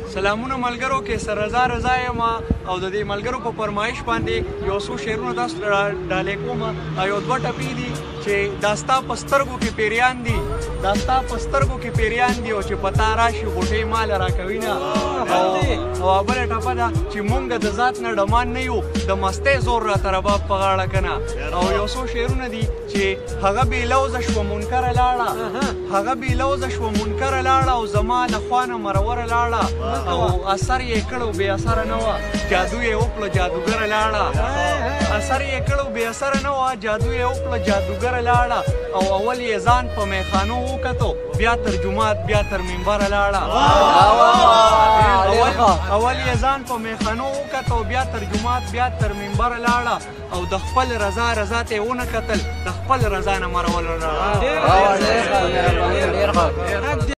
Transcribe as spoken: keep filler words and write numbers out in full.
سلامونه ملګرو کې سر رضا رضا یم او د دې ملګرو په فرمایش باندې یو څو شعرونه تاسو ته ډالې کوم او یو دوه ټپې دي چې دا ستا په سترګو کې پیریان دي دا ستا په سترګو کې پیریان دي او چې په تا راشي غوټې مال راکوي نه او بله ټپه ده چې مونږ د ذات نه ډمان نه یو د مستۍ زور راته رباب په غاړه که نه او یو څو شعرونه دي چې هغه بې لوزه شوه منکره لاړه هغه بې لوزه شوه منکره لاړه او زما له خوا نه مروره لاړه او اثر یې کړو بې اثره نه وه جادو یې وکړه جادوګره لاړه اثر یې کړو بې اثره نه وه جادو یې وکړه جادوګره لاړه او اول یې ځان په میخانو وکتو بیا تر جومات بیا تر منبره لاړه اول یې ځان په میخانو وکتو بیا تر جومات بیا تر منبره لاړه او د خپل رضا رضا ته یې ونه کتل د خپل رضا نه مروله لاړه